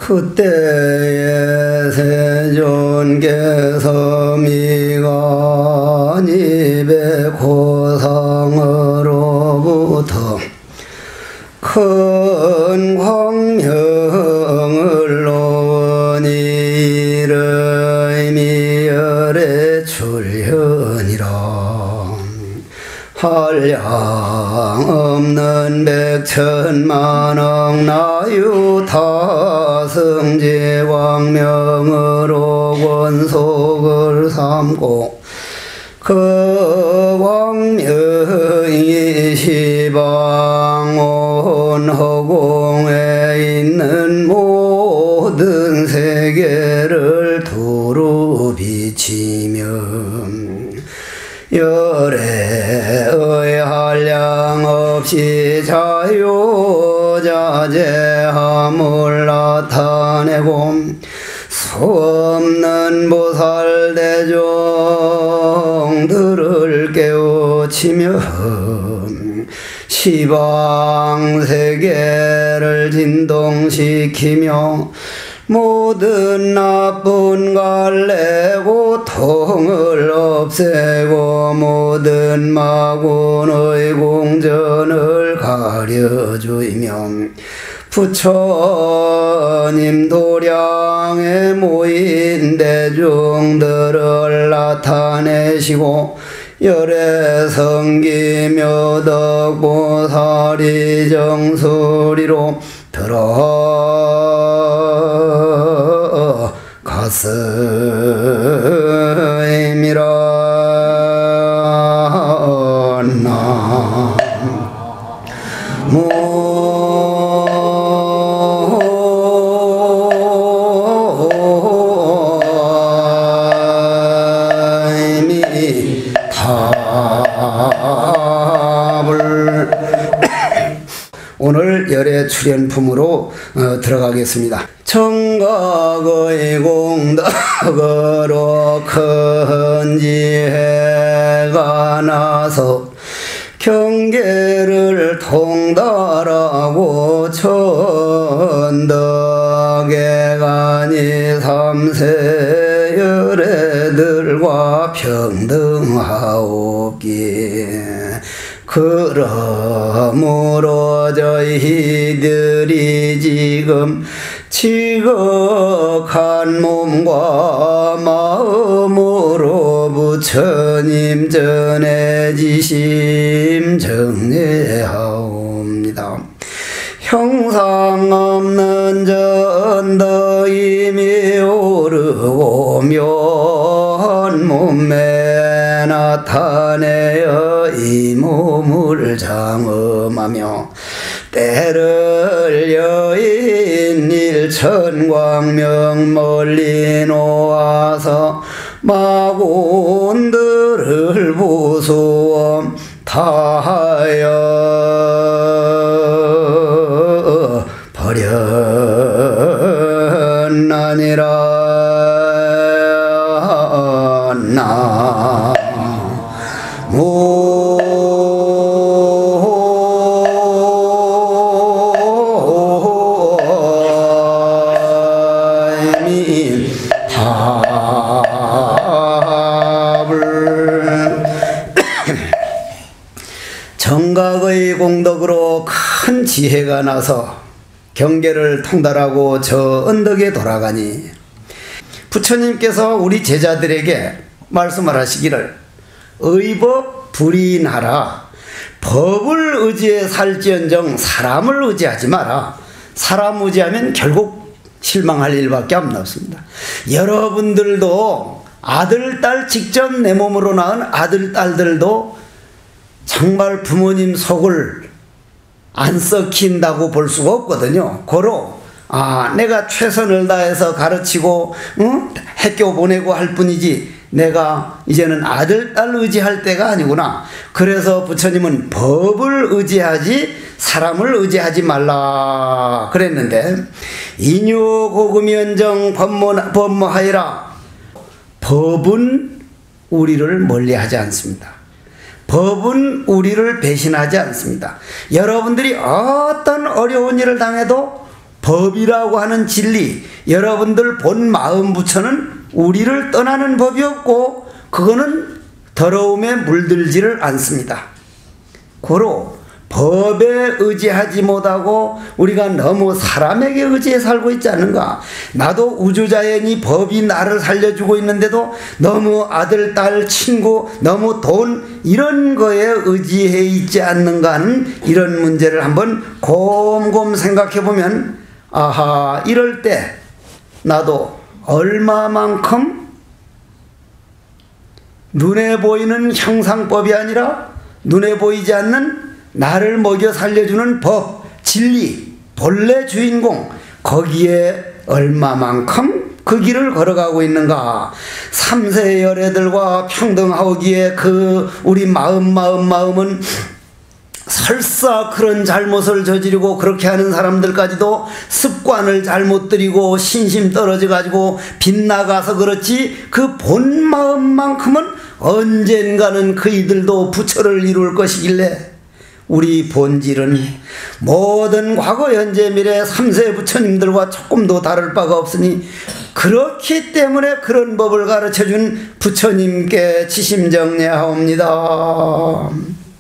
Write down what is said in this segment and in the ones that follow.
그때에 세존께서 미간 입의 고상으로부터 큰 광명을 놓으니 이를 미열의 출현이라. 한량 없는 백천만억 나유 타승지 광명으로 권속을 삼고 그 광명이 시방 온 허공에 있는 모든 세계를 두루 비치며 열애의 한량 없이 자유자재함을 나타내고 수없는 보살대종들을 깨우치며 시방세계를 진동시키며 모든 나쁜 갈래 고통을 없애고 모든 마군의 공전을 가려주이며 부처님 도량에 모인 대중들을 나타내시고 열애 성기묘 덕보살이 정수리로 들어갔음이라. 오늘 열애 출연품으로 들어가겠습니다. 청각의 공덕으로 큰 지혜가 나서 경계를 통달하고 천덕에 가니 삼세 열애들과 평등하옵기. 그러므로 저희들이 지금 지극한 몸과 마음으로 부처님 전에 지심 정례하옵니다. 형상 없는 전덕임이 오르고 묘한 몸매 나타내어 이 몸을 장엄하며 때를 여인 일천광명 멀리 놓아서 마군들을 부수어 다하여 버렸나니라. 정각의 공덕으로 큰 지혜가 나서 경계를 통달하고 저 언덕에 돌아가니 부처님께서 우리 제자들에게 말씀을 하시기를 의법 불인하라. 법을 의지해 살지언정 사람을 의지하지 마라. 사람 의지하면 결국 실망할 일밖에 없습니다. 여러분들도 아들, 딸 직접 내 몸으로 낳은 아들, 딸들도 정말 부모님 속을 안 썩힌다고 볼 수가 없거든요. 고로 내가 최선을 다해서 가르치고 학교 보내고 할 뿐이지 내가 이제는 아들, 딸 의지할 때가 아니구나. 그래서 부처님은 법을 의지하지 사람을 의지하지 말라 그랬는데 인유고금연정 법모하이라. 법은 우리를 멀리하지 않습니다. 법은 우리를 배신하지 않습니다. 여러분들이 어떤 어려운 일을 당해도 법이라고 하는 진리, 여러분들 본 마음 부처는 우리를 떠나는 법이 없고 그거는 더러움에 물들지를 않습니다. 고로 법에 의지하지 못하고 우리가 너무 사람에게 의지해 살고 있지 않는가. 나도 우주자연이 법이 나를 살려주고 있는데도 너무 아들, 딸, 친구, 너무 돈 이런 거에 의지해 있지 않는가 하는 이런 문제를 한번 곰곰 생각해 보면 아하, 이럴 때 나도 얼마만큼 눈에 보이는 형상법이 아니라 눈에 보이지 않는 나를 먹여 살려주는 법, 진리, 본래 주인공, 거기에 얼마만큼 그 길을 걸어가고 있는가. 삼세 열애들과 평등하기에 그 우리 마음은 설사 그런 잘못을 저지르고 그렇게 하는 사람들까지도 습관을 잘못 들이고 신심 떨어져 가지고 빗나가서 그렇지 그 본 마음만큼은 언젠가는 그이들도 부처를 이룰 것이길래 우리 본질은 모든 과거 현재 미래 3세 부처님들과 조금도 다를 바가 없으니 그렇기 때문에 그런 법을 가르쳐준 부처님께 지심정례하옵니다.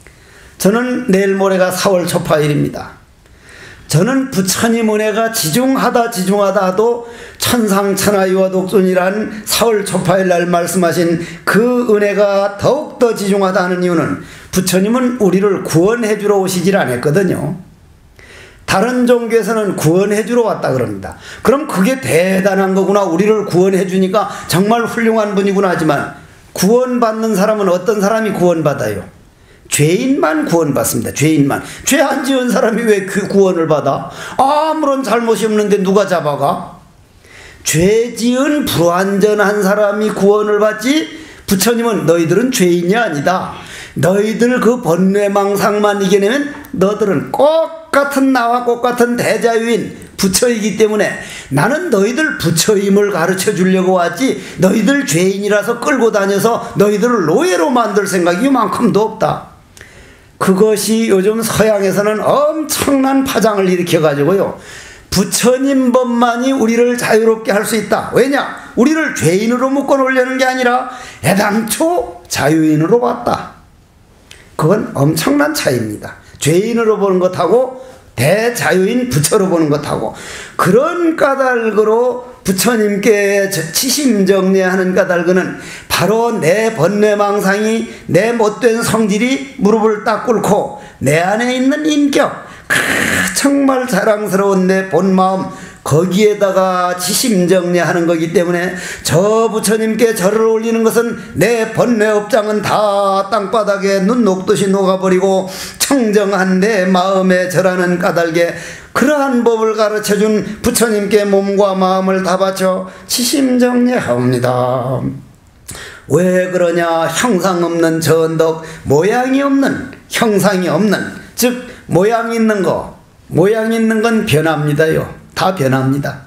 저는 내일 모레가 4월 초파일입니다. 저는 부처님 은혜가 지중하다 하도 천상천하유화 독존이란 4월 초파일 날 말씀하신 그 은혜가 더욱더 지중하다 하는 이유는 부처님은 우리를 구원해 주러 오시질 않았거든요. 다른 종교에서는 구원해 주러 왔다 그럽니다. 그럼 그게 대단한 거구나, 우리를 구원해 주니까 정말 훌륭한 분이구나 하지만 구원받는 사람은 어떤 사람이 구원받아요? 죄인만 구원받습니다. 죄인만. 죄 안 지은 사람이 왜 그 구원을 받아? 아무런 잘못이 없는데 누가 잡아가? 죄 지은 불완전한 사람이 구원을 받지 부처님은 너희들은 죄인이 아니다. 너희들 그 번뇌망상만 이겨내면 너희들은 똑같은 나와 똑같은 대자유인 부처이기 때문에 나는 너희들 부처임을 가르쳐 주려고 왔지 너희들 죄인이라서 끌고 다녀서 너희들을 노예로 만들 생각이 이만큼도 없다. 그것이 요즘 서양에서는 엄청난 파장을 일으켜가지고요, 부처님 법만이 우리를 자유롭게 할 수 있다. 왜냐? 우리를 죄인으로 묶어 놓으려는 게 아니라 애당초 자유인으로 봤다. 그건 엄청난 차이입니다. 죄인으로 보는 것하고 대자유인 부처로 보는 것하고. 그런 까닭으로 부처님께 치심정례하는 까닭은 바로 내 번뇌망상이, 내 못된 성질이 무릎을 딱 꿇고 내 안에 있는 인격, 정말 자랑스러운 내 본마음, 거기에다가 지심정례하는 거기 때문에 저 부처님께 절을 올리는 것은 내 번뇌업장은 다 땅바닥에 눈 녹듯이 녹아버리고 청정한 내 마음에 절하는 까닭에 그러한 법을 가르쳐준 부처님께 몸과 마음을 다 바쳐 지심정례하옵니다. 왜 그러냐? 형상 없는 저 언덕, 모양이 없는, 형상이 없는, 즉 모양 있는 거, 모양 있는 건 변합니다요. 다 변합니다.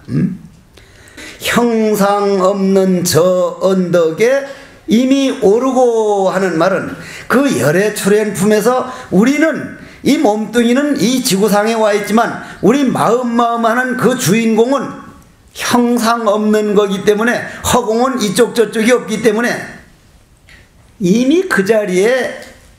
형상 없는 저 언덕에 이미 오르고 하는 말은 그 열애 출현품에서 우리는, 이 몸뚱이는 이 지구상에 와 있지만 우리 마음 하는 그 주인공은 형상 없는 거기 때문에, 허공은 이쪽 저쪽이 없기 때문에 이미 그 자리를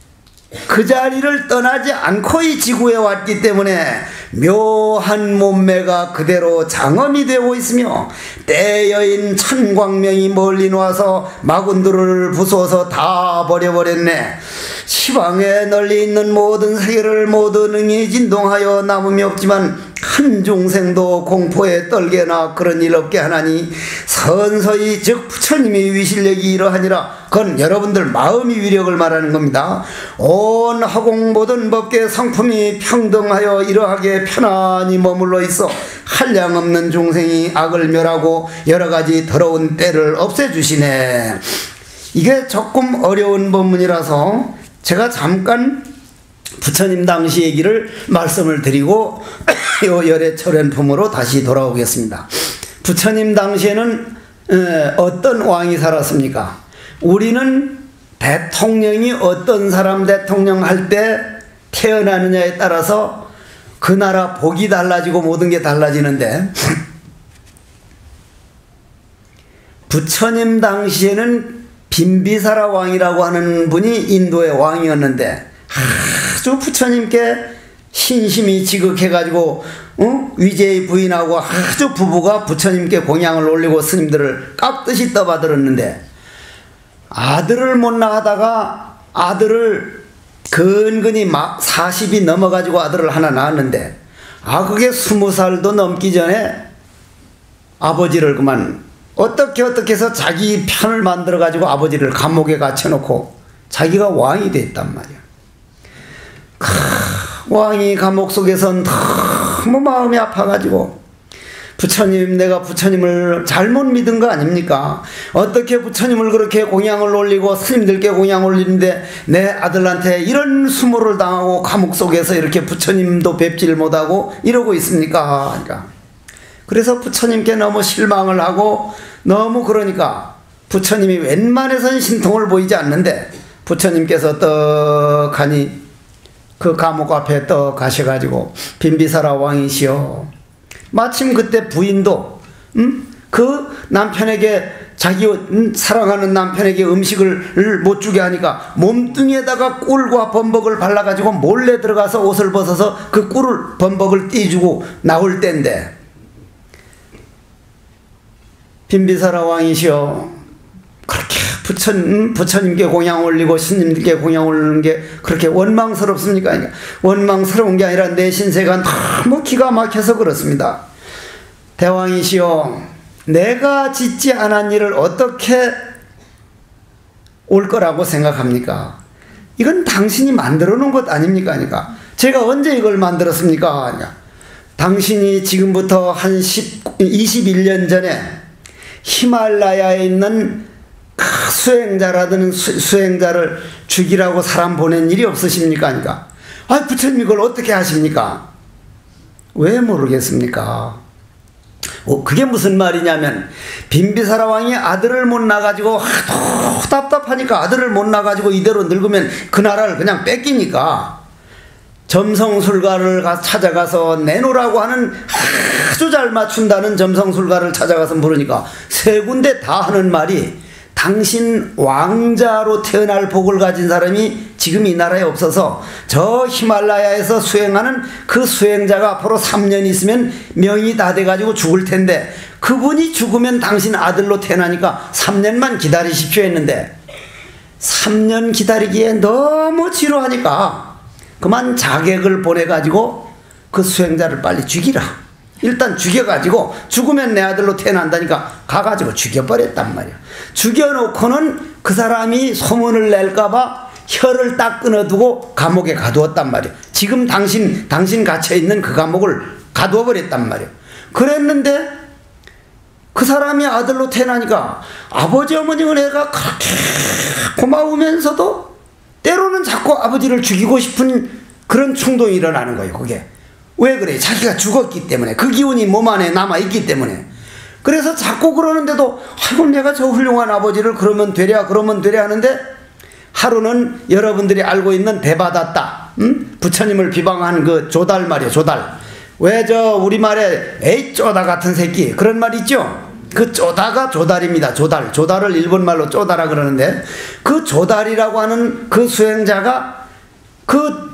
떠나지 않고 이 지구에 왔기 때문에 묘한 몸매가 그대로 장엄이 되고 있으며 때여인 천광명이 멀리 놓아서 마군들을 부숴서 다 버려버렸네. 시방에 널리 있는 모든 세계를 모두 능히 진동하여 남음이 없지만 한 중생도 공포에 떨게나 그런 일 없게 하나니 선서히 즉 부처님의 위실력이 이러하니라. 그건 여러분들 마음의 위력을 말하는 겁니다. 온 허공 모든 법계 성품이 평등하여 이러하게 편안히 머물러 있어 한량없는 중생이 악을 멸하고 여러가지 더러운 때를 없애주시네. 이게 조금 어려운 법문이라서 제가 잠깐 부처님 당시 얘기를 말씀을 드리고 요 열애철연품으로 다시 돌아오겠습니다. 부처님 당시에는 어떤 왕이 살았습니까? 우리는 대통령이 어떤 사람 대통령 할 때 태어나느냐에 따라서 그 나라 복이 달라지고 모든 게 달라지는데, 부처님 당시에는 빈비사라 왕이라고 하는 분이 인도의 왕이었는데, 아주 부처님께 신심이 지극해가지고 위제의 부인하고 아주 부부가 부처님께 공양을 올리고 스님들을 깍듯이 떠받들었는데, 아들을 못 낳다가 아들을 근근히 막 40이 넘어가지고 아들을 하나 낳았는데, 그게 20살도 넘기 전에 아버지를 그만 어떻게 해서 자기 편을 만들어가지고 아버지를 감옥에 갇혀놓고 자기가 왕이 됐단 말이야. 왕이 감옥 속에선 너무 마음이 아파가지고, 부처님, 내가 부처님을 잘못 믿은 거 아닙니까? 어떻게 부처님을 그렇게 공양을 올리고 스님들께 공양을 올리는데 내 아들한테 이런 수모를 당하고 감옥 속에서 이렇게 부처님도 뵙질 못하고 이러고 있습니까? 그러니까. 그래서 부처님께 너무 실망을 하고, 너무 그러니까 부처님이 웬만해선 신통을 보이지 않는데, 부처님께서 떡하니 그 감옥 앞에 떡 가셔가지고, 빈비사라 왕이시여, 마침 그때 부인도 그 남편에게, 자기 사랑하는 남편에게 음식을 못 주게 하니까 몸뚱이에다가 꿀과 범벅을 발라가지고 몰래 들어가서 옷을 벗어서 그 꿀을 범벅을 띄주고 나올 때인데, 빈비사라 왕이시여, 그렇게 부처님께 공양 올리고 스님들께 공양 올리는 게 그렇게 원망스럽습니까? 원망스러운 게 아니라 내 신세가 너무 기가 막혀서 그렇습니다. 대왕이시여, 내가 짓지 않은 일을 어떻게 올 거라고 생각합니까? 이건 당신이 만들어 놓은 것 아닙니까? 제가 언제 이걸 만들었습니까? 당신이 지금부터 한 21년 전에 히말라야에 있는 수행자라든 수행자를 죽이라고 사람 보낸 일이 없으십니까? 부처님 이걸 어떻게 하십니까? 왜 모르겠습니까? 그게 무슨 말이냐면, 빈비사라 왕이 아들을 못 낳아가지고 하도 답답하니까 아들을 못 낳아가지고 이대로 늙으면 그 나라를 그냥 뺏기니까 점성술가를 찾아가서 내놓으라고 하는, 아주 잘 맞춘다는 점성술가를 찾아가서 물으니까 세 군데 다 하는 말이, 당신 왕자로 태어날 복을 가진 사람이 지금 이 나라에 없어서 저 히말라야에서 수행하는 그 수행자가 앞으로 3년 있으면 명이 다 돼가지고 죽을 텐데, 그분이 죽으면 당신 아들로 태어나니까 3년만 기다리십시오 했는데, 3년 기다리기에 너무 지루하니까 그만 자객을 보내가지고 그 수행자를 빨리 죽이라, 일단 죽여가지고 죽으면 내 아들로 태어난다니까 가가지고 죽여버렸단 말이야. 죽여놓고는 그 사람이 소문을 낼까봐 혀를 딱 끊어두고 감옥에 가두었단 말이야. 지금 당신 갇혀있는 그 감옥을 가두어버렸단 말이야. 그랬는데 그 사람이 아들로 태어나니까 아버지 어머니 은혜가 그렇게 고마우면서도 때로는 자꾸 아버지를 죽이고 싶은 그런 충동이 일어나는 거예요. 그게 왜 그래? 자기가 죽었기 때문에, 그 기운이 몸 안에 남아있기 때문에. 그래서 자꾸 그러는데도 아이고 내가 저 훌륭한 아버지를 그러면 되랴 하는데, 하루는 여러분들이 알고 있는 대바다따, 부처님을 비방한 그 조달 말이에요. 조달. 왜 저 우리말에 에이 쪼다 같은 새끼 그런 말 있죠? 그 쪼다가 조달입니다. 조달을 일본말로 쪼다라 그러는데, 그 조달이라고 하는 그 수행자가 그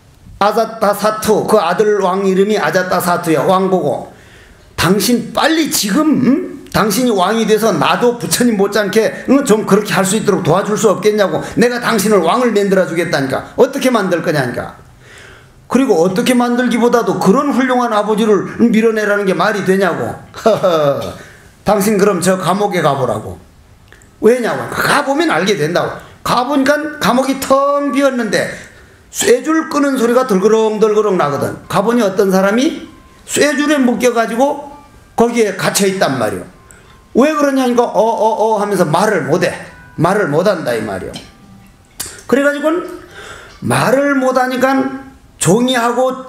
아자타사투, 그 아들 왕 이름이 아자타사투야. 왕 보고, 당신 빨리 지금 당신이 왕이 돼서 나도 부처님 못지않게 좀 그렇게 할 수 있도록 도와줄 수 없겠냐고, 내가 당신을 왕을 만들어 주겠다니까. 어떻게 만들 거냐니까. 그리고 어떻게 만들기보다도 그런 훌륭한 아버지를 밀어내라는 게 말이 되냐고. 당신 그럼 저 감옥에 가보라고. 왜냐고. 가보면 알게 된다고. 가보니까 감옥이 텅 비었는데 쇠줄 끄는 소리가 덜그렁 나거든. 가보니 어떤 사람이 쇠줄에 묶여가지고 거기에 갇혀있단 말이요. 왜 그러냐니까 하면서 말을 못한다 이 말이요. 그래가지고 말을 못하니까 종이하고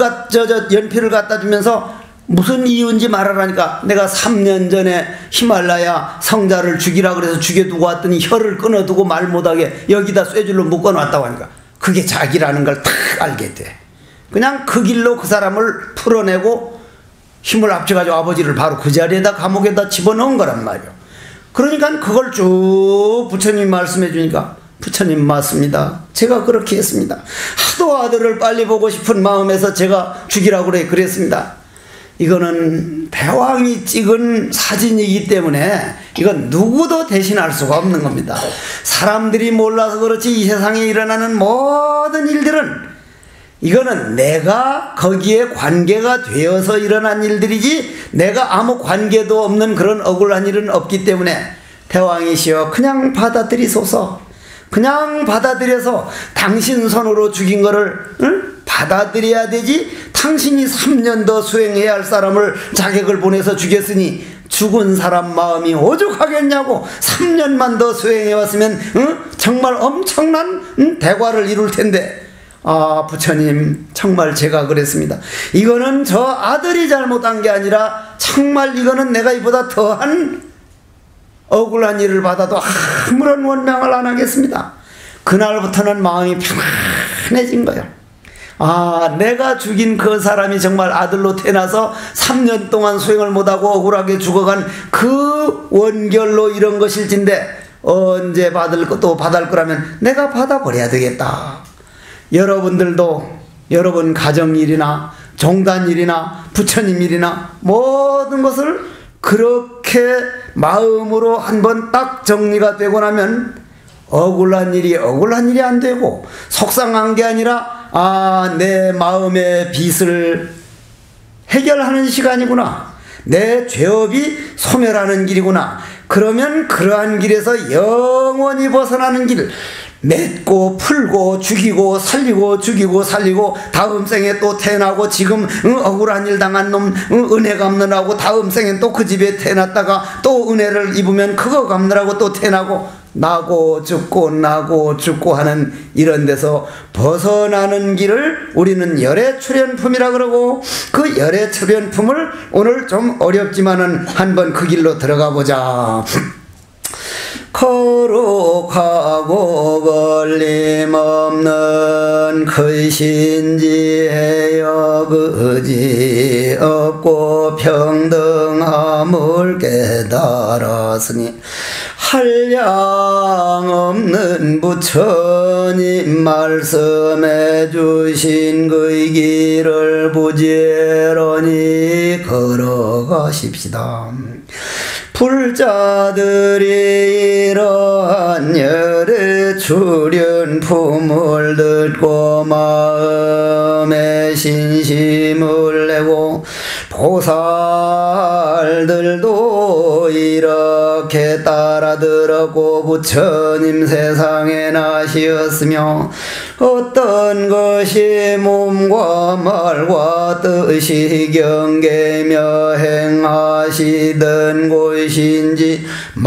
연필을 갖다 주면서 무슨 이유인지 말하라니까, 내가 3년 전에 히말라야 성자를 죽이라 그래서 죽여두고 왔더니 혀를 끊어두고 말 못하게 여기다 쇠줄로 묶어놨다고 하니까 그게 자기라는 걸 딱 알게 돼. 그냥 그 길로 그 사람을 풀어내고 힘을 합쳐가지고 아버지를 바로 그 자리에다 감옥에다 집어넣은 거란 말이에요. 그러니까 그걸 쭉 부처님이 말씀해 주니까 부처님 맞습니다. 제가 그렇게 했습니다. 하도 아들을 빨리 보고 싶은 마음에서 제가 죽이라고 그랬습니다. 이거는 대왕이 찍은 사진이기 때문에 이건 누구도 대신할 수가 없는 겁니다. 사람들이 몰라서 그렇지 이 세상에 일어나는 모든 일들은 이거는 내가 거기에 관계가 되어서 일어난 일들이지 내가 아무 관계도 없는 그런 억울한 일은 없기 때문에 대왕이시여 그냥 받아들이소서. 그냥 받아들여서 당신 손으로 죽인 거를 받아들여야 되지. 당신이 3년 더 수행해야 할 사람을 자객을 보내서 죽였으니 죽은 사람 마음이 오죽하겠냐고. 3년만 더 수행해 왔으면 정말 엄청난 대과를 이룰 텐데. 아, 부처님 정말 제가 그랬습니다. 이거는 저 아들이 잘못한 게 아니라 정말 이거는 내가 이보다 더한 억울한 일을 받아도 아무런 원망을 안 하겠습니다. 그날부터는 마음이 편안해진 거예요. 아, 내가 죽인 그 사람이 정말 아들로 태어나서 3년 동안 수행을 못하고 억울하게 죽어간 그 원결로 이런 것일진데 언제 받을 것도 받을 거라면 내가 받아버려야 되겠다. 여러분들도 여러분 가정일이나 종단일이나 부처님 일이나 모든 것을 그렇게 마음으로 한번 딱 정리가 되고 나면 억울한 일이 안 되고 속상한 게 아니라 아, 내 마음의 빚을 해결하는 시간이구나. 내 죄업이 소멸하는 길이구나. 그러면 그러한 길에서 영원히 벗어나는 길, 맺고 풀고 죽이고 살리고 죽이고 살리고 다음 생에 또 태어나고 지금 억울한 일 당한 놈 은혜 갚느라고 다음 생엔 또 그 집에 태어났다가 또 은혜를 입으면 그거 갚느라고 또 태어나고 나고 죽고 하는 이런 데서 벗어나는 길을 우리는 열애출현품이라 그러고 그 열애출현품을 오늘 좀 어렵지만은 한번 그 길로 들어가 보자. 거룩하고 걸림없는 크신지혜여 그지 없고 평등함을 깨달았으니 한량없는 부처님 말씀해 주신 그의 길을 부지런히 걸어가십시다. 불자들이 이러한 열의 출현품을 듣고 마음에 신심을 내고 보살들도 이렇게 따라들었고 부처님 세상에 나시었으며 어떤 것이 몸과 말과 뜻이 경계며 행하시던 곳인지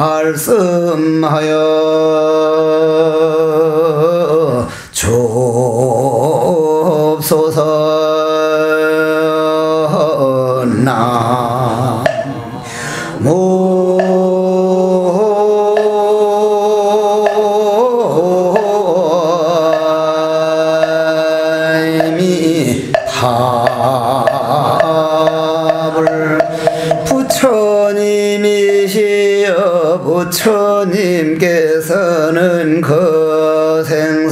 말씀하여 주옵소서. 부처님께서는 그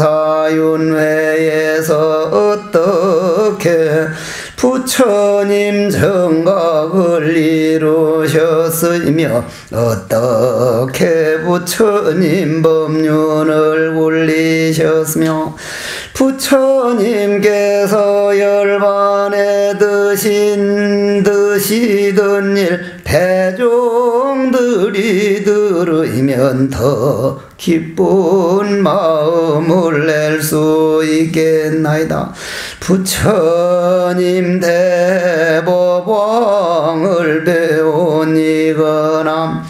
생사윤회에서 어떻게 부처님 정각을 이루셨으며 어떻게 부처님 법륜을 굴리셨으며 부처님께서 열반에 드시던 일 대종들이 들으면 더 기쁜 마음을 낼 수 있겠나이다. 부처님 대법왕을 배우니거나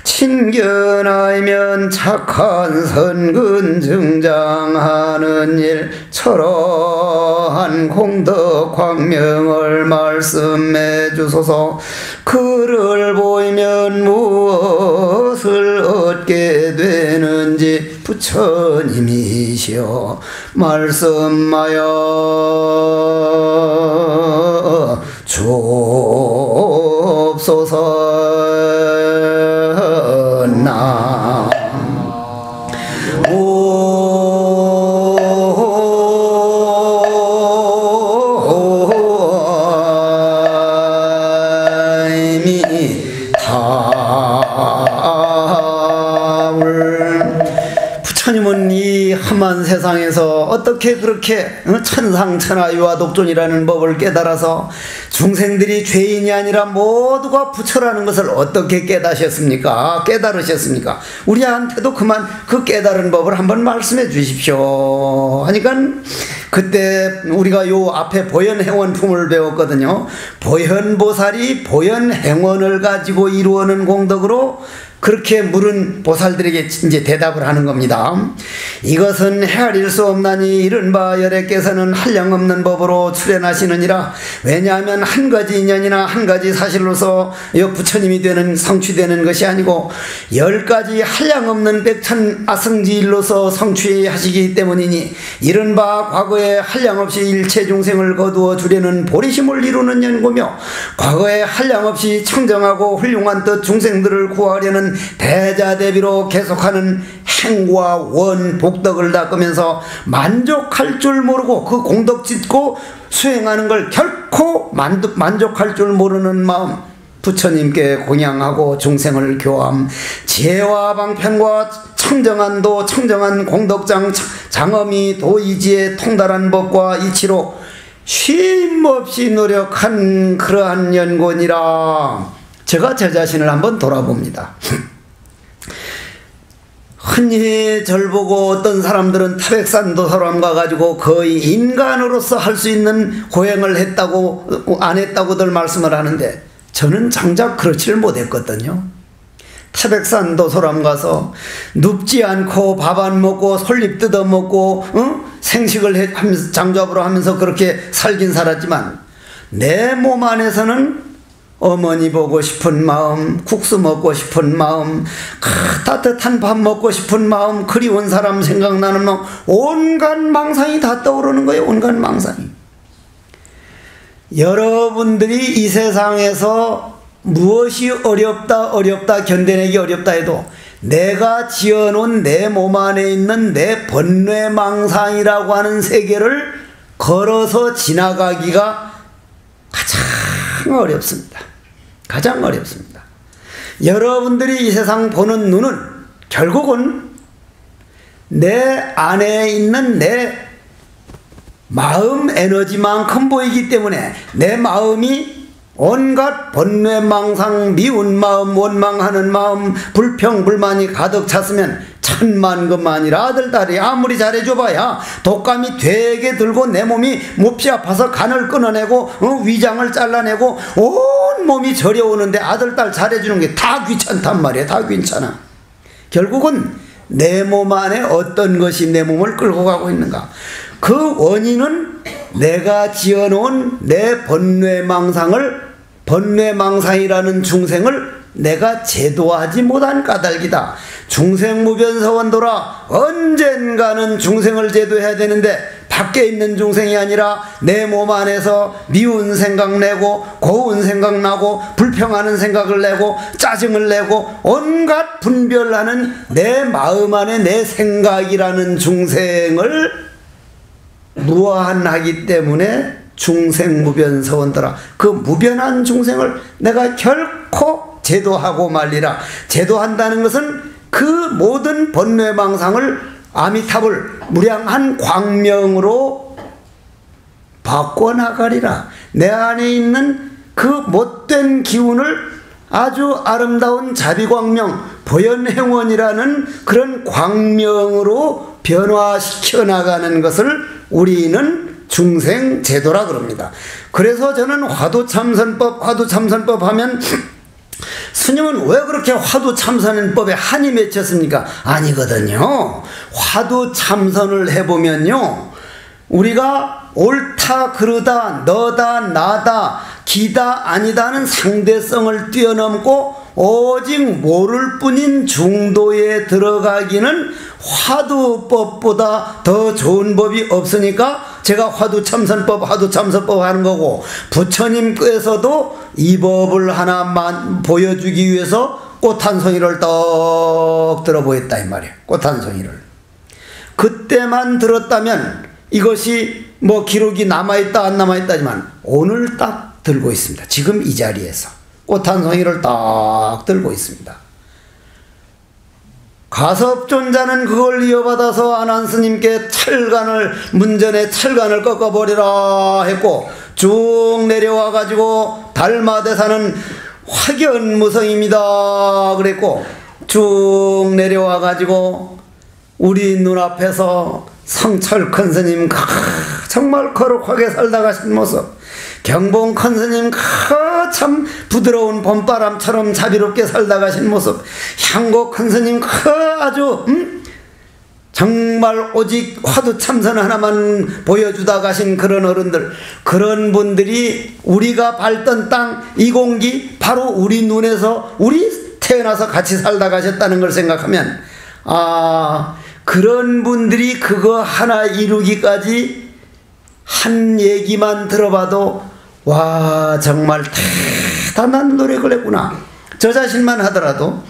친견하면 착한 선근 증장하는 일 철어한 공덕 광명을 말씀해 주소서. 그를 보이면 무엇을 얻게 되는지 부처님이시여 말씀하여 주옵소서. 나 부처님은 이 험한 세상에서 어떻게 그렇게 천상천하 유화독존이라는 법을 깨달아서 중생들이 죄인이 아니라 모두가 부처라는 것을 어떻게 깨달으셨습니까? 우리한테도 그만 그 깨달은 법을 한번 말씀해 주십시오 하니까 그때 우리가 요 앞에 보현행원품을 배웠거든요. 보현보살이 보현행원을 가지고 이루어낸 공덕으로 그렇게 물은 보살들에게 이제 대답을 하는 겁니다. 이것은 헤아릴 수 없나니 이른바 열애께서는 한량없는 법으로 출현하시느니라. 왜냐하면 한 가지 인연이나 한 가지 사실로서 부처님이 되는 성취되는 것이 아니고 10가지 한량없는 백천 아승지일로서 성취하시기 때문이니 이른바 과거에 한량없이 일체 중생을 거두어 주려는 보리심을 이루는 연고며 과거에 한량없이 청정하고 훌륭한 뜻 중생들을 구하려는 대자대비로 계속하는 행과 원, 복덕을 닦으면서 만족할 줄 모르고 그 공덕 짓고 수행하는 걸 결코 만족할 줄 모르는 마음 부처님께 공양하고 중생을 교함. 지혜와 방편과 청정한 도, 청정한 공덕장 장엄이 도이지에 통달한 법과 이치로 쉼없이 노력한 그러한 연곤이라. 제가 제 자신을 한번 돌아봅니다. 흔히 절 보고 어떤 사람들은 타백산도사람 가가지고 거의 인간으로서 할 수 있는 고행을 했다고 안 했다고들 말씀을 하는데 저는 정작 그렇지를 못했거든요. 타백산도사람 가서 눕지 않고 밥 안 먹고 솔잎 뜯어 먹고 생식을 하면서 장잡으로 하면서 그렇게 살긴 살았지만 내 몸 안에서는 어머니 보고 싶은 마음, 국수 먹고 싶은 마음, 따뜻한 밥 먹고 싶은 마음, 그리운 사람 생각나는 마음, 온갖 망상이 다 떠오르는 거예요. 온갖 망상이. 여러분들이 이 세상에서 무엇이 어렵다 견뎌내기 어렵다 해도 내가 지어놓은 내 몸 안에 있는 내 번뇌망상이라고 하는 세계를 걸어서 지나가기가 가장 어렵습니다. 가장 어렵습니다. 여러분들이 이 세상 보는 눈은 결국은 내 안에 있는 내 마음 에너지만큼 보이기 때문에 내 마음이 온갖 번뇌망상, 미운 마음, 원망하는 마음, 불평, 불만이 가득 찼으면 천만금만이라 아들, 딸이 아무리 잘해줘봐야 독감이 되게 들고 내 몸이 몹시 아파서 간을 끊어내고 위장을 잘라내고 온 몸이 저려오는데 아들, 딸 잘해주는 게 다 귀찮단 말이야. 다 귀찮아. 결국은 내 몸 안에 어떤 것이 내 몸을 끌고 가고 있는가. 그 원인은 내가 지어놓은 내 번뇌망상이라는 중생을 내가 제도하지 못한 까닭이다. 중생무변서원도라. 언젠가는 중생을 제도해야 되는데 밖에 있는 중생이 아니라 내 몸 안에서 미운 생각 내고 고운 생각 나고 불평하는 생각을 내고 짜증을 내고 온갖 분별하는 내 마음 안에 내 생각이라는 중생을 무한하기 때문에 중생무변서원더라. 그 무변한 중생을 내가 결코 제도하고 말리라. 제도한다는 것은 그 모든 번뇌망상을 아미타불 무량한 광명으로 바꿔나가리라. 내 안에 있는 그 못된 기운을 아주 아름다운 자비광명, 보현행원이라는 그런 광명으로 변화시켜 나가는 것을 우리는 중생제도라 그럽니다. 그래서 저는 화두참선법 하면 스님은 왜 그렇게 화두참선법에 한이 맺혔습니까? 아니거든요. 화두참선을 해보면요, 우리가 옳다 그르다 너다 나다 기다 아니다는 상대성을 뛰어넘고 오직 모를 뿐인 중도에 들어가기는 화두법보다 더 좋은 법이 없으니까 제가 화두참선법 하는 거고, 부처님께서도 이 법을 하나만 보여주기 위해서 꽃 한 송이를 떡 들어 보였다 이 말이에요. 꽃 한 송이를. 그때만 들었다면 이것이 뭐 기록이 남아있다 안 남아있다지만 오늘 딱 들고 있습니다. 지금 이 자리에서 꽃 한 송이를 딱 들고 있습니다. 가섭존자는 그걸 이어받아서 안한스님께 문전에 찰간을 꺾어버리라 했고, 쭉 내려와 가지고 달마대사는 확연무성입니다 그랬고, 쭉 내려와 가지고 우리 눈앞에서 성철 큰 스님 정말 거룩하게 살다 가신 모습, 경봉 큰 스님 참 부드러운 봄바람처럼 자비롭게 살다 가신 모습, 향고 큰 스님 아주 정말 오직 화두참선 하나만 보여주다 가신 그런 어른들, 그런 분들이 우리가 밟던 땅, 이 공기 바로 우리 눈에서 우리 태어나서 같이 살다 가셨다는 걸 생각하면, 그런 분들이 그거 하나 이루기까지 한 얘기만 들어봐도 와 정말 대단한 노력을 했구나. 저 자신만 하더라도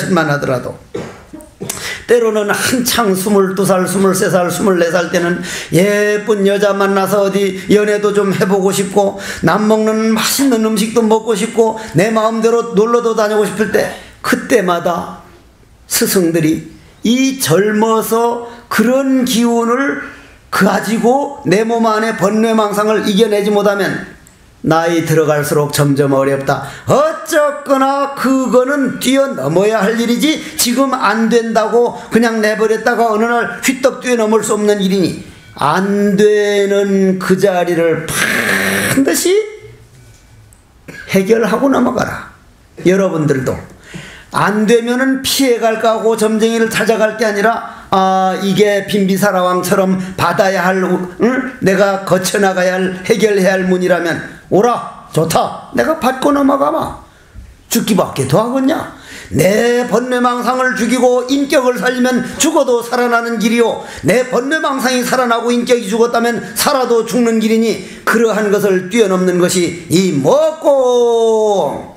때로는 한창 22살, 23살, 24살 때는 예쁜 여자 만나서 어디 연애도 좀 해보고 싶고, 남 먹는 맛있는 음식도 먹고 싶고, 내 마음대로 놀러도 다니고 싶을 때, 그때마다 스승들이 이 젊어서 그런 기운을 가지고 내 몸 안에 번뇌망상을 이겨내지 못하면 나이 들어갈수록 점점 어렵다. 어쨌거나 그거는 뛰어넘어야 할 일이지 지금 안 된다고 그냥 내버렸다가 어느 날 휘떡 뛰어넘을 수 없는 일이니, 안 되는 그 자리를 반드시 해결하고 넘어가라. 여러분들도 안 되면은 피해갈까 하고 점쟁이를 찾아갈 게 아니라, 이게 빈비사라왕처럼 받아야 할, 내가 거쳐나가야 할, 해결해야 할 문이라면 오라, 좋다, 내가 받고 넘어가마. 죽기밖에 더 하겠냐. 내 번뇌망상을 죽이고 인격을 살리면 죽어도 살아나는 길이요, 내 번뇌망상이 살아나고 인격이 죽었다면 살아도 죽는 길이니, 그러한 것을 뛰어넘는 것이 이 먹고,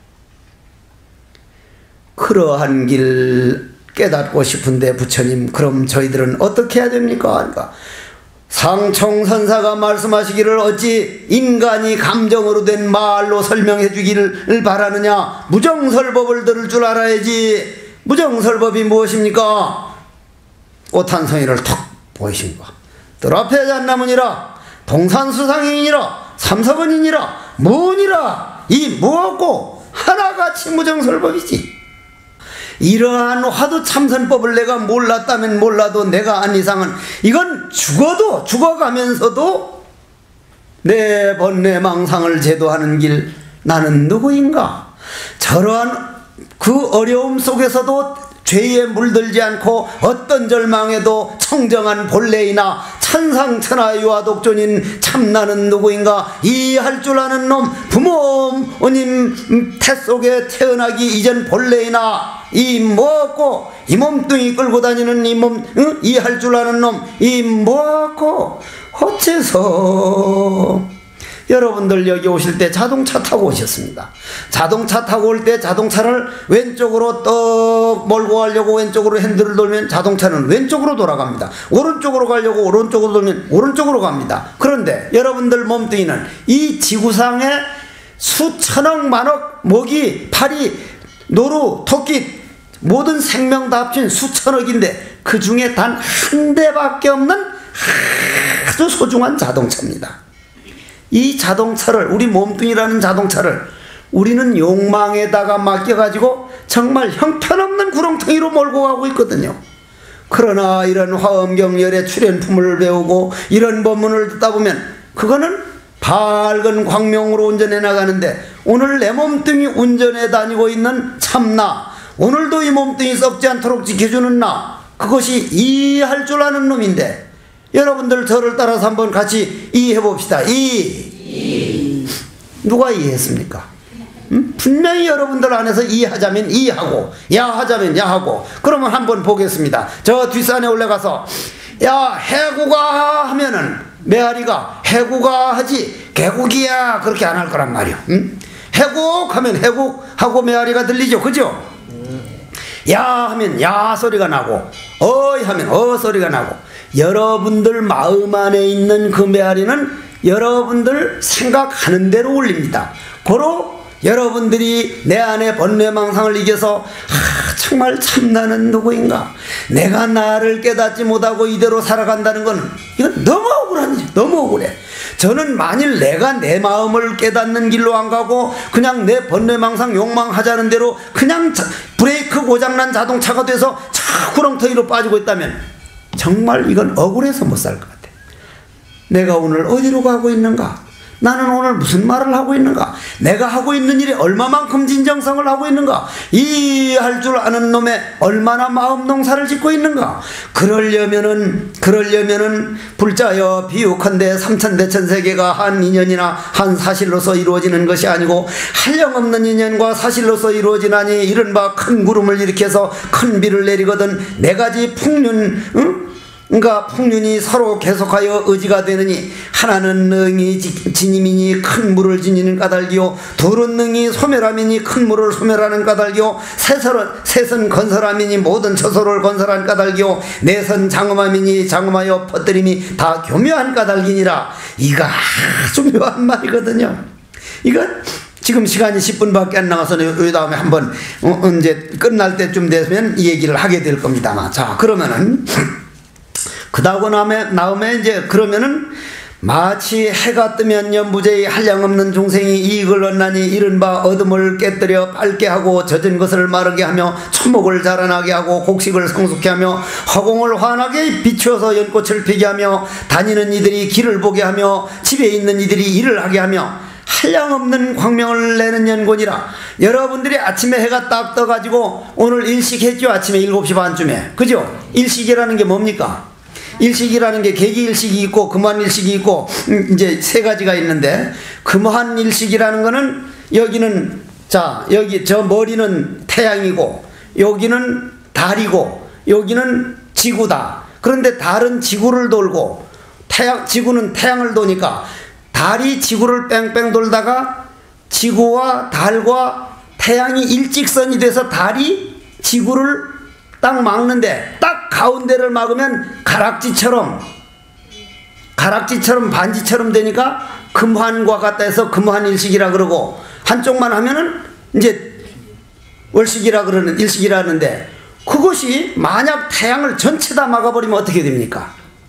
그러한 길 깨닫고 싶은데 부처님, 그럼 저희들은 어떻게 해야 됩니까? 그러니까 상총선사가 말씀하시기를 어찌 인간이 감정으로 된 말로 설명해 주기를 바라느냐. 무정설법을 들을 줄 알아야지. 무정설법이 무엇입니까? 꽃 한 송이를 턱 보이십니까? 뜰 앞에 잣나무니라, 동산수상이니라, 삼석은이니라, 무니라, 이 무엇고 하나같이 무정설법이지. 이러한 화두참선법을 내가 몰랐다면 몰라도 내가 안 이상은, 이건 죽어가면서도 내 번뇌망상을 제도하는 길, 나는 누구인가? 저러한 그 어려움 속에서도 죄에 물들지 않고 어떤 절망에도 청정한 본래이나 천상천하 유아독존인 참나는 누구인가? 이해할 줄 아는 놈, 부모님 태 속에 태어나기 이전 본래이나 이 뭐고, 이 몸뚱이 끌고 다니는 이 몸, 이해할 줄 아는 놈, 이 뭐고, 어째서 여러분들 여기 오실 때 자동차 타고 오셨습니다. 자동차 타고 올 때 자동차를 왼쪽으로 떡 몰고 가려고 왼쪽으로 핸들을 돌면 자동차는 왼쪽으로 돌아갑니다. 오른쪽으로 가려고 오른쪽으로 돌면 오른쪽으로 갑니다. 그런데 여러분들 몸뚱이는 이 지구상에 수천억 만억 모기, 파리, 노루, 토끼, 모든 생명 다 합친 수천억인데 그 중에 단 한 대밖에 없는 아주 소중한 자동차입니다. 이 자동차를, 우리 몸뚱이라는 자동차를 우리는 욕망에다가 맡겨가지고 정말 형편없는 구렁텅이로 몰고 가고 있거든요. 그러나 이런 화엄경열의 출현품을 배우고 이런 법문을 듣다 보면 그거는 밝은 광명으로 운전해 나가는데, 오늘 내 몸뚱이 운전해 다니고 있는 참나, 오늘도 이 몸뚱이 썩지 않도록 지켜주는 나, 그것이 이해할 줄 아는 놈인데, 여러분들 저를 따라서 한번 같이 이해해 봅시다. 누가 이해했습니까? 분명히 여러분들 안에서 이해하자면 이해하고, 야하자면 야하고. 그러면 한번 보겠습니다. 저 뒷산에 올라가서 야 해구가 하면은 메아리가 해구가 하지 개국이야 그렇게 안 할 거란 말이요. 응? 해국하면 해국하고 메아리가 들리죠. 그죠? 야 하면 야 소리가 나고 어이 하면 어 소리가 나고, 여러분들 마음 안에 있는 그 메아리는 여러분들 생각하는 대로 울립니다. 고로 여러분들이 내 안에 번뇌망상을 이겨서 정말 참 나는 누구인가, 내가 나를 깨닫지 못하고 이대로 살아간다는 건 이건 너무 억울한 일이에요. 너무 억울해. 저는 만일 내가 내 마음을 깨닫는 길로 안 가고 그냥 내 번뇌망상 욕망하자는 대로 그냥 브레이크 고장난 자동차가 돼서 자꾸 구렁텅이로 빠지고 있다면 정말 이건 억울해서 못 살 것 같아. 내가 오늘 어디로 가고 있는가, 나는 오늘 무슨 말을 하고 있는가, 내가 하고 있는 일이 얼마만큼 진정성을 하고 있는가, 이해할 줄 아는 놈에 얼마나 마음 농사를 짓고 있는가. 그러려면은 불자여 비유컨대 삼천대천세계가 한 인연이나 한 사실로서 이루어지는 것이 아니고 한량없는 인연과 사실로서 이루어지나니, 이른바 큰 구름을 일으켜서 큰 비를 내리거든 네 가지 풍륜, 그러니까 풍륜이 서로 계속하여 의지가 되느니, 하나는 능히 진임이니 큰 물을 지니는 까닭이요, 둘은 능히 소멸함이니 큰 물을 소멸하는 까닭이요, 셋은 건설함이니 모든 처소를 건설한 까닭이요, 넷은 장엄함이니 장엄하여 퍼뜨림이 다 교묘한 까닭이니라. 이거 아주 묘한 말이거든요. 이건 지금 시간이 10분밖에 안 남아서 이 다음에 한번 이제 끝날 때쯤 되면 이 얘기를 하게 될 겁니다만, 자 그러면은 그다고 나음에 이제 그러면은 마치 해가 뜨면 연부제의 한량없는 중생이 이익을 얻나니, 이른바 어둠을 깨뜨려 밝게 하고 젖은 것을 마르게 하며 초목을 자라나게 하고 곡식을 성숙케 하며 허공을 환하게 비추어서 연꽃을 피게 하며 다니는 이들이 길을 보게 하며 집에 있는 이들이 일을 하게 하며 한량없는 광명을 내는 연곤이라. 여러분들이 아침에 해가 딱 떠가지고 오늘 일식했죠. 아침에 7시 반쯤에. 그죠? 일식이라는 게 뭡니까? 일식이라는 게 개기일식이 있고 금환일식이 있고 이제 세 가지가 있는데, 금환일식이라는 거는 여기는 여기 저 머리는 태양이고 여기는 달이고 여기는 지구다. 그런데 달은 지구를 돌고 지구는 태양을 도니까 달이 지구를 뺑뺑 돌다가 지구와 달과 태양이 일직선이 돼서 달이 지구를 딱 막는데, 딱 가운데를 막으면 가락지처럼 반지처럼 되니까 금환과 같다 해서 금환일식이라 그러고, 한쪽만 하면은 이제 월식이라 그러는 일식이라 하는데, 그것이 만약 태양을 전체 다 막아버리면 어떻게 됩니까?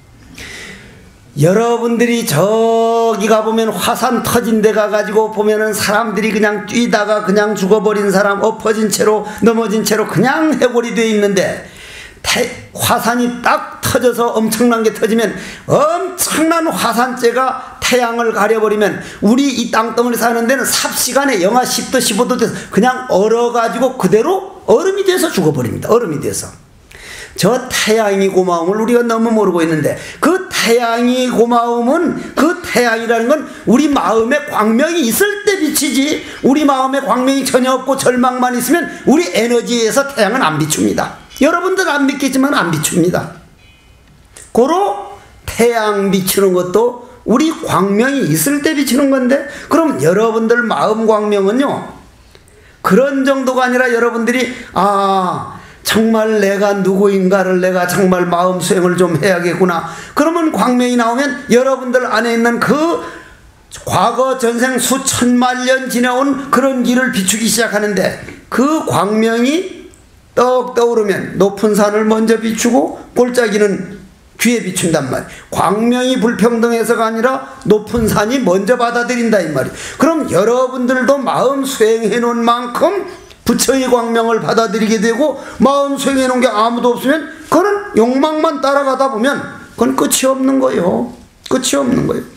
여러분들이 저기 가보면 화산 터진 데 가가지고 보면은 사람들이 그냥 뛰다가 그냥 죽어버린 사람, 엎어진 채로 넘어진 채로 그냥 해골이 돼 있는데, 화산이 딱 터져서 엄청난 게 터지면 엄청난 화산재가 태양을 가려버리면 우리 이 땅덩어리 사는 데는 삽시간에 영하 10도 15도 돼서 그냥 얼어가지고 그대로 얼음이 돼서 죽어버립니다. 얼음이 돼서. 저 태양이 고마움을 우리가 너무 모르고 있는데, 그 태양이 고마움은, 그 태양이라는 건 우리 마음에 광명이 있을 때 비치지, 우리 마음에 광명이 전혀 없고 절망만 있으면 우리 에너지에서 태양은 안 비춥니다. 여러분들 안 믿겠지만 안 비춥니다. 고로 태양 비추는 것도 우리 광명이 있을 때 비추는 건데, 그럼 여러분들 마음 광명은요 그런 정도가 아니라, 여러분들이 정말 내가 누구인가를 내가 정말 마음 수행을 좀 해야겠구나. 그러면 광명이 나오면 여러분들 안에 있는 그 과거 전생 수천만 년 지나온 그런 길을 비추기 시작하는데, 그 광명이 떡 떠오르면 높은 산을 먼저 비추고 골짜기는 뒤에 비춘단 말이에요. 광명이 불평등해서가 아니라 높은 산이 먼저 받아들인다 이 말이에요. 그럼 여러분들도 마음 수행해 놓은 만큼 부처의 광명을 받아들이게 되고, 마음 수행해 놓은 게 아무도 없으면 그거는 욕망만 따라가다 보면 그건 끝이 없는 거예요. 끝이 없는 거예요.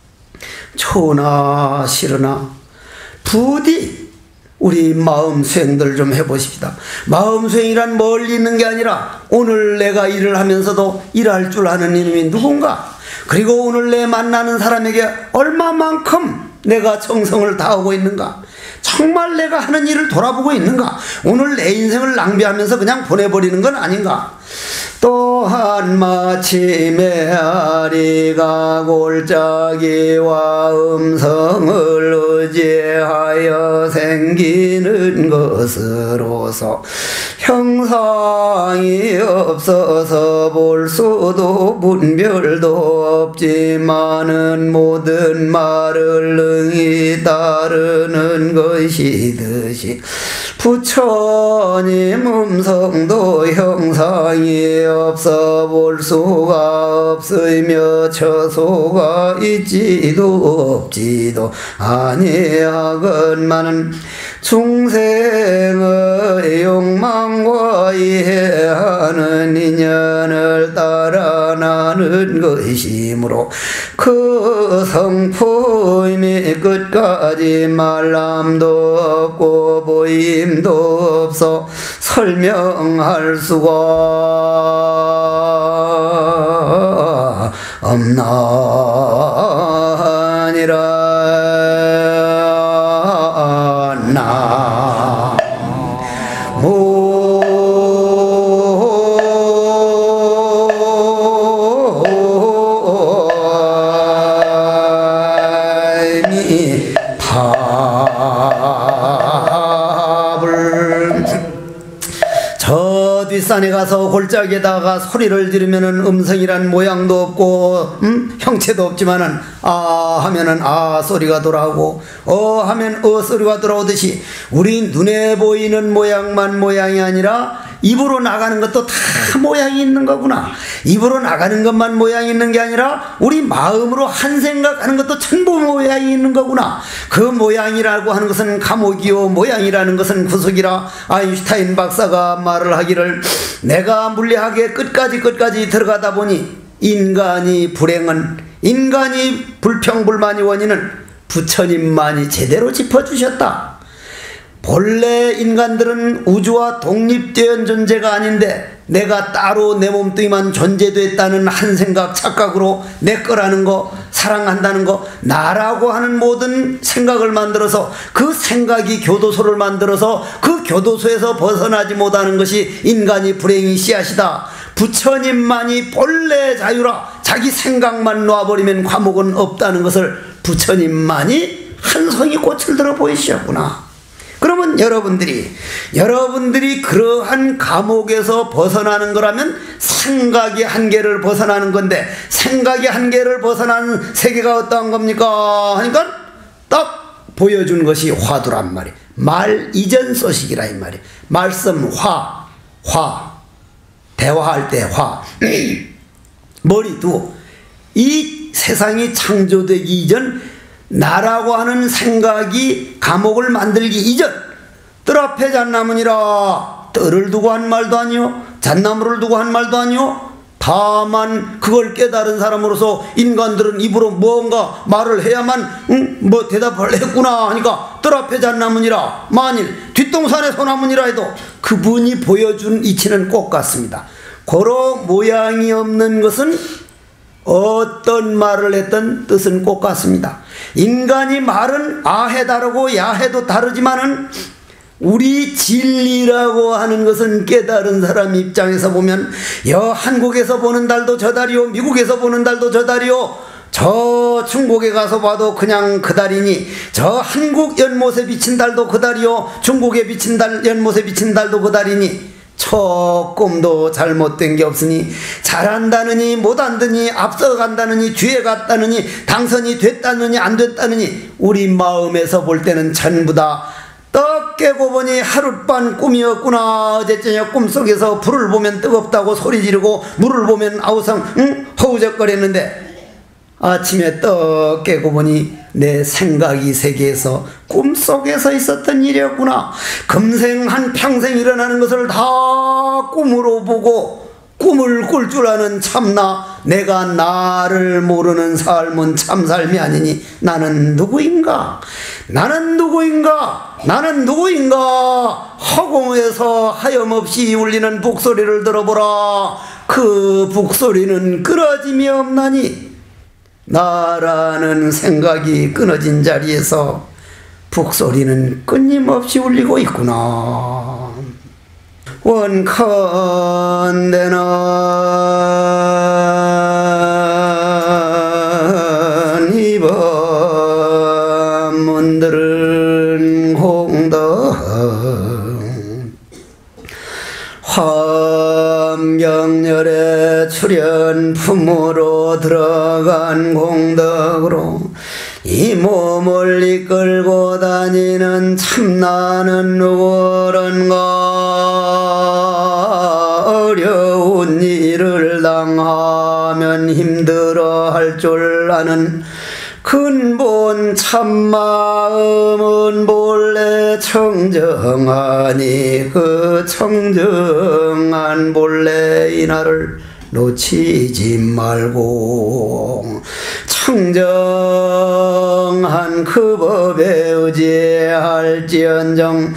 초나 싫으나 부디 우리 마음 수행들 좀 해보십시다. 마음 수행이란 멀리 있는 게 아니라 오늘 내가 일을 하면서도 일할 줄 아는 이놈이 누군가, 그리고 오늘 내 만나는 사람에게 얼마만큼 내가 정성을 다하고 있는가, 정말 내가 하는 일을 돌아보고 있는가, 오늘 내 인생을 낭비하면서 그냥 보내버리는 건 아닌가. 또한 마치 메아리가 골짜기와 음성을 의지하여 생기는 것으로서 형상이 없어서 볼 수도 분별도 없지만은 모든 말을 능히 따르는 것이듯이 부처님 음성도 형상이 없어 볼 수가 없으며 처소가 있지도 없지도 아니하건만은 중생의 욕망과 이해하는 인연을 따라 나는 것이므로 그 성품이 끝까지 말람도 없고 보임도 없어 설명할 수가 없나니라. 뒷산에 가서 골짜기에다가 소리를 지르면은 음성이란 모양도 없고 형체도 없지만은 아 하면은 아 소리가 돌아오고 하면 소리가 돌아오듯이 우리 눈에 보이는 모양만 모양이 아니라 입으로 나가는 것도 다 모양이 있는 거구나. 입으로 나가는 것만 모양이 있는 게 아니라 우리 마음으로 한 생각하는 것도 전부 모양이 있는 거구나. 그 모양이라고 하는 것은 감옥이요 모양이라는 것은 구속이라. 아인슈타인 박사가 말을 하기를 내가 물리학에 끝까지 들어가다 보니 인간이 불평불만의 원인은 부처님만이 제대로 짚어주셨다. 본래 인간들은 우주와 독립된 존재가 아닌데 내가 따로 내 몸뚱이만 존재됐다는 한 생각 착각으로 내 거라는 거, 사랑한다는 거, 나라고 하는 모든 생각을 만들어서 그 생각이 교도소를 만들어서 그 교도소에서 벗어나지 못하는 것이 인간이 불행의 씨앗이다. 부처님만이 본래 자유라. 자기 생각만 놓아버리면 과목은 없다는 것을 부처님만이 한 송이 꽃을 들어 보이셨구나. 그러면 여러분들이 그러한 감옥에서 벗어나는 거라면 생각의 한계를 벗어나는 건데 생각의 한계를 벗어나는 세계가 어떠한 겁니까? 하니까 딱 보여준 것이 화두란 말이에요. 말 이전 소식이라 이 말이에요. 말씀 화 대화할 때 화 머리도 이 세상이 창조되기 이전 나라고 하는 생각이 감옥을 만들기 이전 뜰 앞에 잣나무니라 뜰을 두고 한 말도 아니요 잣나무를 두고 한 말도 아니요 다만 그걸 깨달은 사람으로서 인간들은 입으로 뭔가 말을 해야만 뭐 대답을 했구나 하니까 뜰 앞에 잣나무니라 만일 뒷동산에 소나무니라 해도 그분이 보여준 이치는 꼭 같습니다. 그런 모양이 없는 것은 어떤 말을 했던 뜻은 꼭 같습니다. 인간이 말은 아해 다르고 야해도 다르지만은 우리 진리라고 하는 것은 깨달은 사람 입장에서 보면 한국에서 보는 달도 저 달이요 미국에서 보는 달도 저 달이요 저 중국에 가서 봐도 그냥 그 달이니 저 한국 연못에 비친 달도 그 달이요 중국에 비친 달 연못에 비친 달도 그 달이니 조금도 잘못된 게 없으니 잘한다느니 못한다느니 앞서간다느니 뒤에 갔다느니 당선이 됐다느니 안 됐다느니 우리 마음에서 볼 때는 전부 다 떡 깨고 보니 하룻밤 꿈이었구나. 어제 저녁 꿈속에서 불을 보면 뜨겁다고 소리 지르고 물을 보면 아우성 허우적거렸는데 아침에 떡 깨고 보니 내 생각이 세계에서 꿈속에서 있었던 일이었구나. 금생 한 평생 일어나는 것을 다 꿈으로 보고 꿈을 꿀 줄 아는 참나 내가 나를 모르는 삶은 참삶이 아니니 나는 누구인가? 허공에서 하염없이 울리는 북소리를 들어보라. 그 북소리는 끊어짐이 없나니 나라는 생각이 끊어진 자리에서 북소리는 끊임없이 울리고 있구나. 원컨대는 이번 문들은 공덕 화엄경렬에 출연품으로 들어간 공덕으로 이 몸을 이끌고 다니는 참나는 누구런가. 어려운 일을 당하면 힘들어 할 줄 아는 근본 참마음은 본래 청정하니 그 청정한 본래 이날을 놓치지 말고 청정한 그 법에 의지할지언정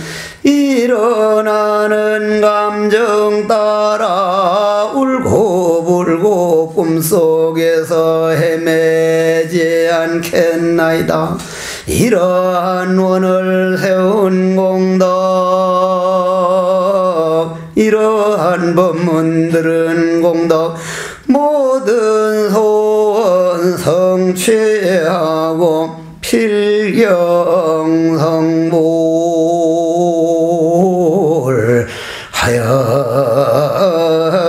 일어나는 감정 따라 울고불고 꿈속에서 헤매지 않겠나이다. 이러한 원을 세운 공덕 이러한 법문들은 공덕 모든 소원 성취하고 필경성불 하여